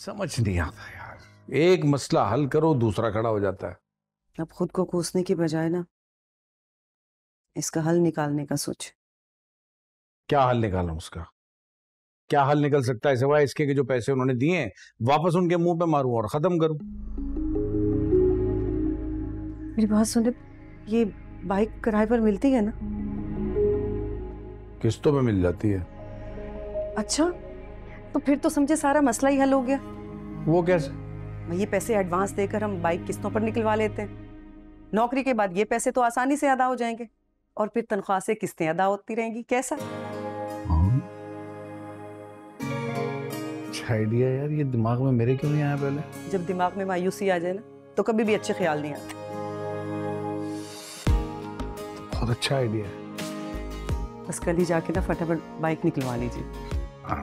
समझ नहीं आता यार, एक मसला हल करो दूसरा खड़ा हो जाता है। अब खुद को कोसने की बजाय ना इसका हल निकालने का सोच। क्या हल निकालूं उसका? क्या हल निकल सकता है सिवाय इसके कि जो पैसे उन्होंने दिए हैं वापस उनके मुंह पे मारूं और खत्म करूं। मेरी बात सुने, ये बाइक किराए पर मिलती है ना? किस्तों पे मिल जाती है। अच्छा, तो फिर तो समझे सारा मसला ही हल हो गया। वो कैसे? ये पैसे एडवांस देकर हम बाइक किस्तों पर निकलवा लेते हैं। नौकरी के बाद ये पैसे तो आसानी से अदा हो जाएंगे और फिर तनख्वाह से किस्तें अदा होती रहेंगी। कैसा? अच्छा आइडिया यार, ये दिमाग में मेरे क्यों नहीं आया पहले? जब दिमाग में मायूसी आ जाए ना तो कभी भी अच्छे ख्याल नहीं आते। बहुत अच्छा आइडिया है। बस कल ही जाके ना फटाफट बाइक निकलवा लीजिए। हाँ।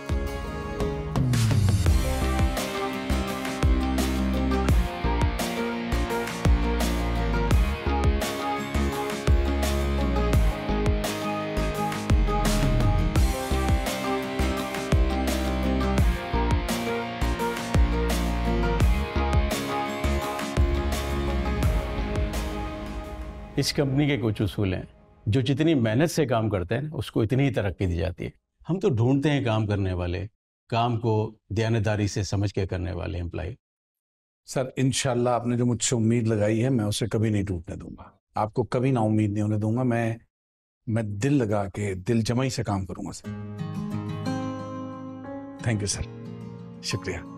इस कंपनी के कुछ उसूल हैं, जो जितनी मेहनत से काम करते हैं उसको इतनी ही तरक्की दी जाती है। हम तो ढूंढते हैं काम करने वाले, काम को दयानतदारी से समझ के करने वाले एम्प्लॉय। सर इंशाल्लाह आपने जो मुझसे उम्मीद लगाई है मैं उसे कभी नहीं टूटने दूंगा। आपको कभी ना उम्मीद नहीं होने दूंगा। मैं दिल लगा के दिल जमाई से काम करूंगा सर। थैंक यू सर, शुक्रिया।